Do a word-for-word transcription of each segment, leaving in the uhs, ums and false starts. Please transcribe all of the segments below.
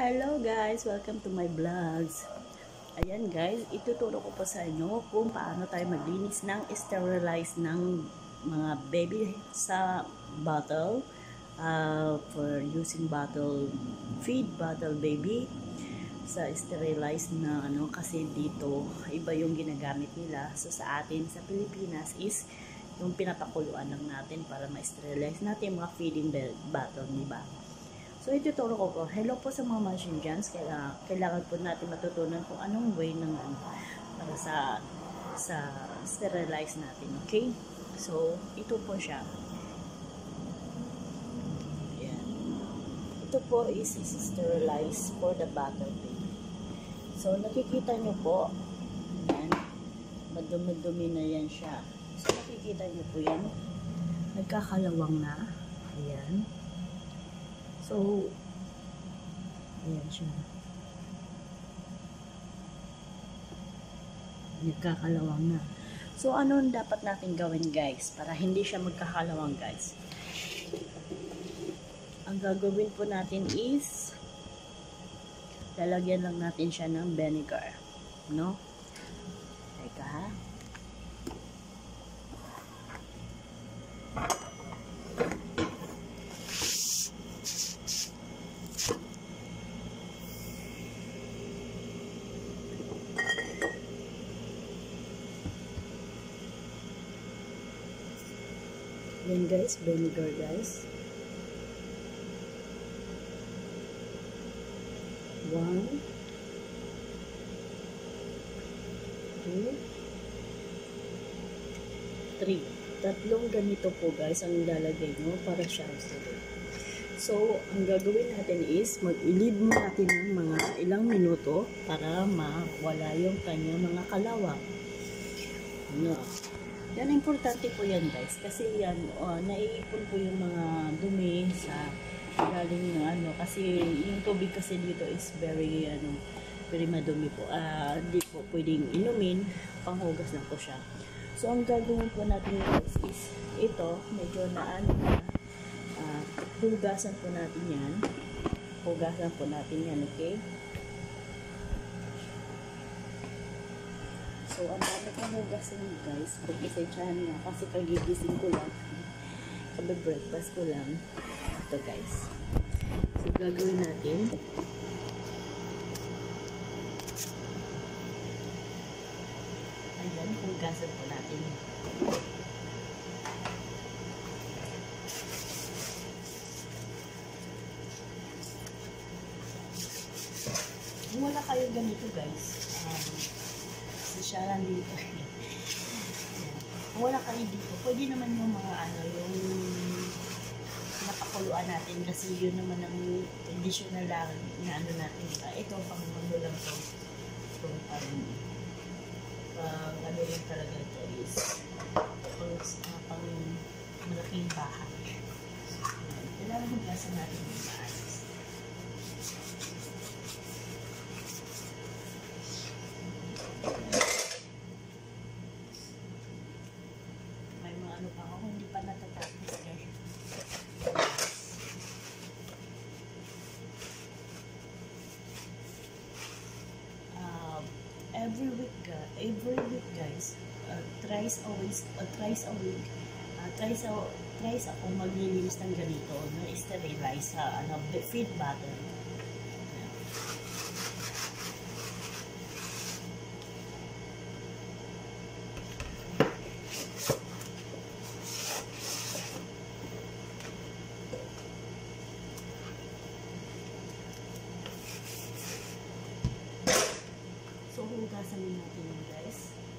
Hello guys! Welcome to my vlogs. Ayan guys, ituturo ko po sa inyo kung paano tayo maglinis ng sterilize ng mga baby sa bottle uh, for using bottle, feed bottle baby sa sterilize na ano, kasi dito iba yung ginagamit nila. So sa atin sa Pilipinas is yung pinapakuluan lang natin para ma-sterilize natin yung mga feeding bottle, diba? So, ituturo ko po. Hello po sa mga machine guns. Kailangan, kailangan po natin matutunan kung anong way ng ano, para sa sa sterilize natin. Okay? So, ito po siya. Ayan. Ito po is, is sterilize for the bottle baby. So, nakikita nyo po. Ayan. Madumi-dumi na yan siya. So, nakikita nyo po yan. Nagkakalawang na. Ayan. So, ayan siya. Nagkakalawang na. So, ano dapat natin gawin guys para hindi siya magkakalawang guys? Ang gagawin po natin is lalagyan lang natin siya ng vinegar. No? Teka ha. Yan guys, vinegar guys. One, two, three. Tatlong ganito po guys ang ilalagay mo para siya sarap. So, ang gagawin natin is mag-i-leave natin ng mga ilang minuto para mawala yung kanyang mga kalawang. No. Yan, importante po yan guys, kasi yan, uh, naiipon po yung mga dumi sa galing ng ano, kasi yung tubig kasi dito is very, ano, very madumi po. Uh, hindi po pwedeng inumin, panghugas lang po siya. So, ang gagawin po natin guys is, ito, medyo na ano na, uh, hugasan po natin yan. Hugasan po natin yan, okay? So, ang dami kong hugasin guys. Pag-isensyahan nga kasi kagigising ko lang. Kabe-breakfast ko lang. Ito guys. So, gagawin natin. Ayan, hugasan po natin. Kung wala kayo ganito guys, um, siya lang dito. Kung wala kayo dito, pwede naman yung mga ano, yung napakuluan natin kasi yun naman ang additional lang na ano natin. Ito, pang ano lang to. So, parang pang ano yung talaga ito is pang, uh, pang malaking bahay. Kailangan hugasan natin yung maayos. Ano pa ako, hindi pa natatapos guys. Uh, every week, uh, every week guys, uh, thrice a week, uh, thrice a week, uh, thrice a, thrice ako maglilinis ng ganito, no, sterilize sa ano, feed bottle. So, hugasan natin yun guys.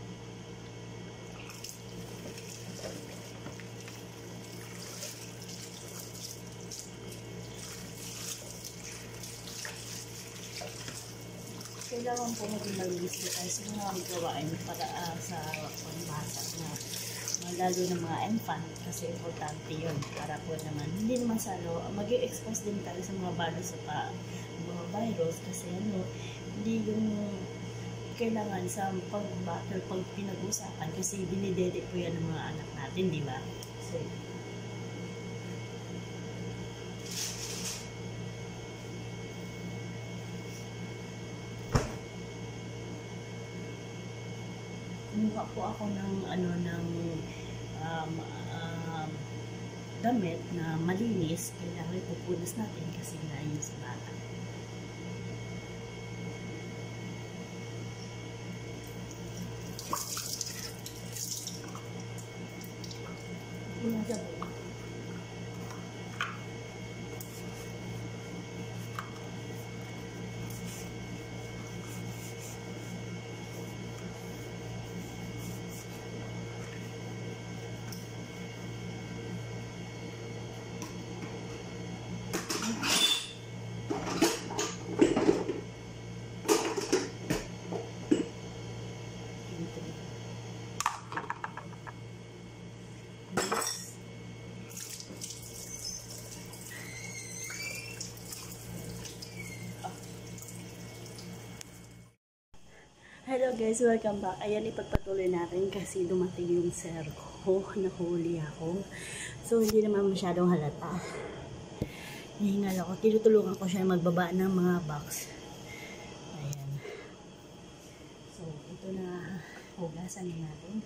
Kailangan po maging malinis na tayo sa mga gawain para uh, sa pambata na uh, lalo ng mga infant kasi importante yun para po naman hindi naman sa ano, mag-i-expose din tayo sa mga virus at uh, mga virus kasi ano, hindi yung kailangan sa pag-battle, pag pinag-usapan kasi dinidede po yan ng mga anak natin, di ba? So, kumuha po ako ng ano ng um, um, damit na malinis, kailangan ipupunas natin kasi nga yun sa bata. Punasan mo. Hello guys, welcome back. Ayan, ipagpatuloy natin kasi dumating yung sir ko. Nahuli ako. So, hindi naman masyadong halata. Hihingal ako. Tinutulungan ko siya magbaba ng mga box. Ayan. So, ito na hugasan natin.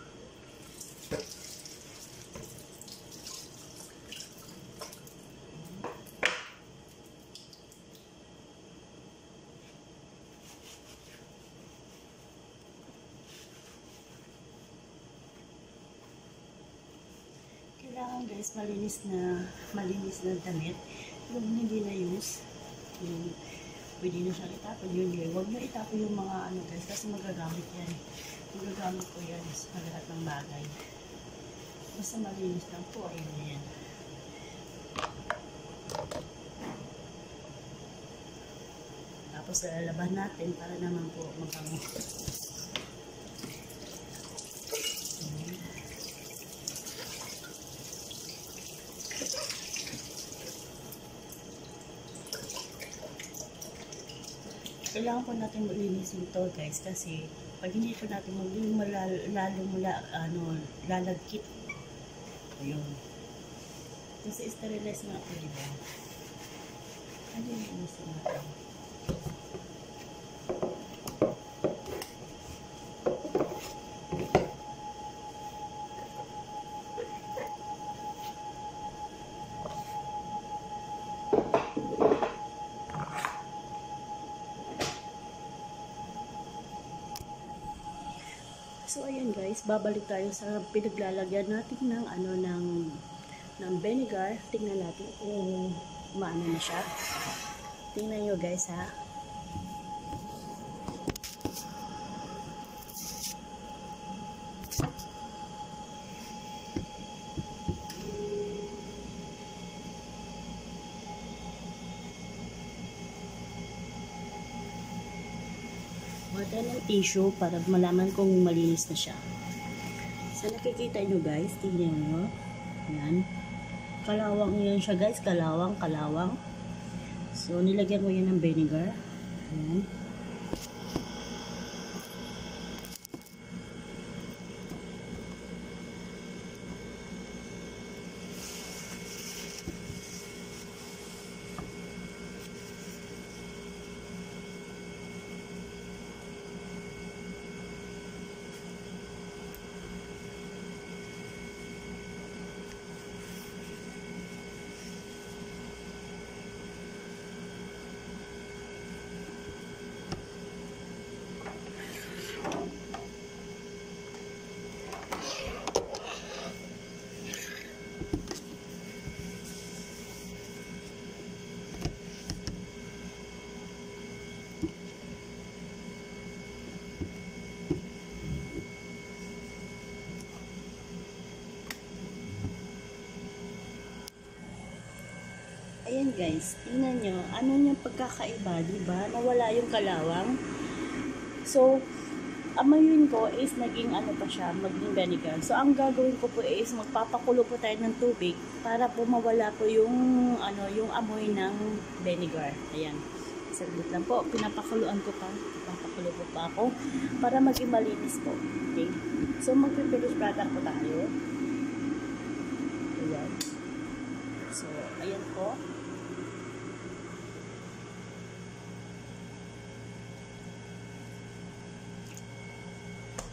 Kailangan guys, malinis na malinis na damit. Yung hindi na use, yung pwede na siyang itapon, yun yun. Huwag na itapon yung mga ano guys, kasi magagamit yan. Magagamit ko yan sa lahat ng bagay. Basta malinis lang po, ayun na yan. Tapos lalaban natin para naman po mabango. Kailangan po natin malinis ito guys kasi pag hindi po natin malinis, lalo mula ano, lalagkit. Ayun. Kasi sterilize nga po, diba? Ano yung linis natin? So ayan guys, babalik tayo sa pinaglalagyan natin ng ano ng ng vinegar. Tingnan natin kung maano na siya. Tingnan niyo guys ha. Wala ng tissue para malaman kung malinis na siya. So nakikita nyo guys, tingnan nyo. Yan. Kalawang yan siya guys, kalawang, kalawang. So nilagyan ko yan ng vinegar. Yan. Ayan guys, tingnan nyo, ano yung pagkakaiba, diba? Nawala yung kalawang. So, amayun ko is naging ano pa siya, maging vinegar. So, ang gagawin ko po is magpapakulo po tayo ng tubig para po mawala po yung, ano, yung amoy ng vinegar. Ayan. Saglit lang po, pinapakuluan ko pa. Papakulo po pa ako para maging malinis po. Okay? So, mag-finish product po tayo. Ayan. So, ayan po.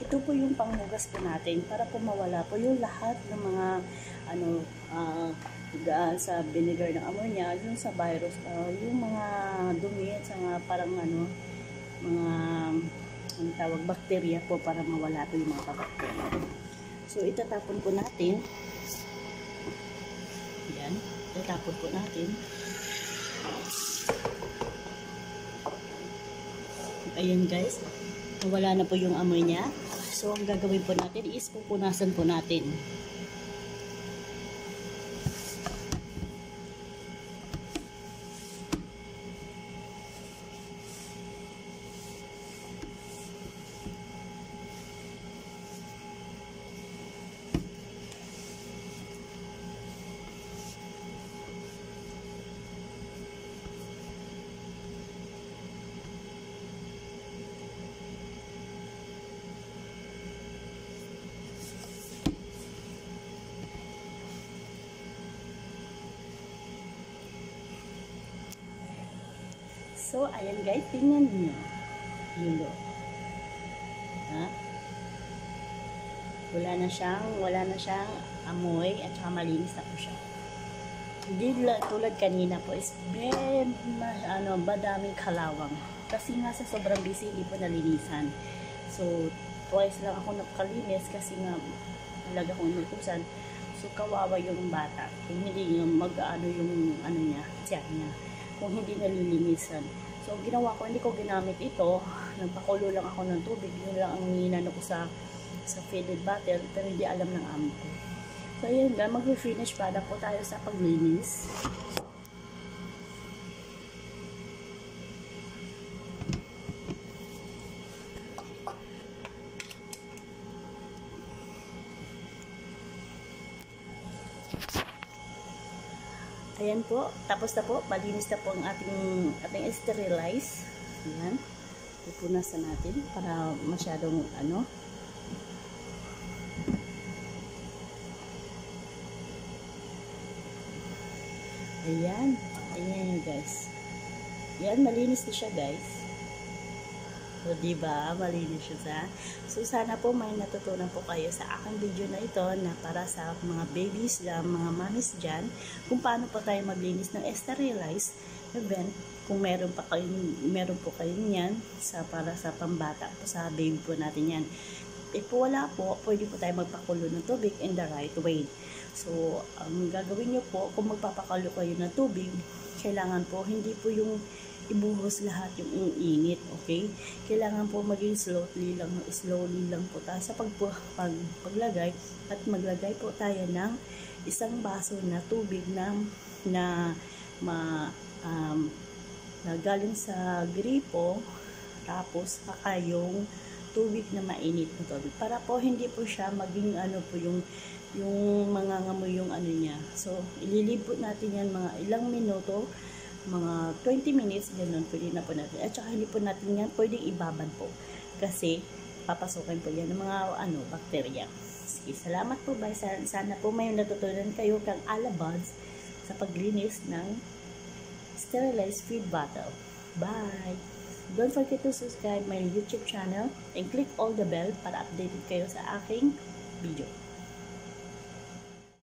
ito po yung panghugas po natin para po mawala po yung lahat ng mga ano uh, sa vinegar ng ammonia, yung sa virus, uh, yung mga dumi at mga parang ano, mga ang tawag bakterya po para mawala po yung mga bakterya. So itatapon po natin. Yan, itatapon po natin. Ayan guys, wala na po yung amoy niya. So ang gagawin po natin is pupunasan po natin. So, ayan guys, tingnan niyo. Yun o. Ha? Wala na siyang, wala na siyang amoy at saka malinis na po siya. Hindi tulad kanina po is very, ano, badaming kalawang. Kasi nga sa sobrang busy, hindi po nalinisan. So, twice lang ako nakalinis kasi nga talaga akong inutusan. So, kawawa yung bata. Kung hindi mag-ano yung ano niya, tiyan niya. Kung hindi nalilinisan. So, ginawa ko, hindi ko ginamit ito. Nagpakulo lang ako ng tubig. Yun lang ang ninano ko sa sa faded bottle. Pero hindi alam ng amo ko. So, yun nga. Mag-finish product po tayo sa paglinis. Ayan po, tapos na po, malinis na po ang ating, ating sterilize. Ayan, pupunasan natin para masyadong ano. Ayan, ayan yun guys. Ayan, malinis na siya guys. So, diba? Malinis siya. So, sana po may natutunan po kayo sa aking video na ito na para sa mga babies, na mga mommies dyan, kung paano po tayo maglinis ng sterilize event. Kung meron pa kayo, meron po kayo yan sa, para sa pambata po, sa baby po natin yan. If po wala po, pwede po tayo magpakulo ng tubig in the right way. So, ang gagawin nyo po, kung magpapakulo kayo ng tubig, kailangan po, hindi po yung ibuhos lahat yung init, okay? Kailangan po maging slowly lang, slowly lang po tayo sa pag, pag, paglagay at maglagay po tayo ng isang baso na tubig na, na, ma, um, na galing sa gripo, tapos saka yung tubig na mainit na tubig. Para po hindi po siya maging ano po yung, yung mga ngamoy yung ano niya. So, ililibot natin yan mga ilang minuto, mga twenty minutes, ganun, pwede na po natin. At saka hindi po natin yan pwedeng ibaban po. Kasi, papasukin po yan ng mga, ano, bakterya. Sige, salamat po, bye. Sana po may natutunan kayo kang alabads sa paglinis ng sterilized feed bottle. Bye! Don't forget to subscribe my YouTube channel and click all the bell para updated kayo sa aking video.